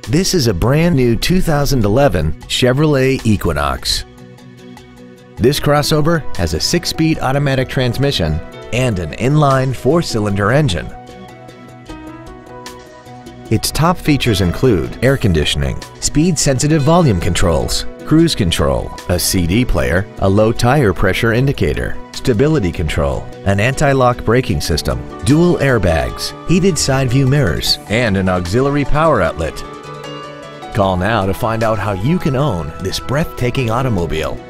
This is a brand new 2011 Chevrolet Equinox. This crossover has a 6-speed automatic transmission and an inline 4-cylinder engine. Its top features include air conditioning, speed-sensitive volume controls, cruise control, a CD player, a low tire pressure indicator, stability control, an anti-lock braking system, dual airbags, heated side view mirrors, and an auxiliary power outlet. Call now to find out how you can own this breathtaking automobile.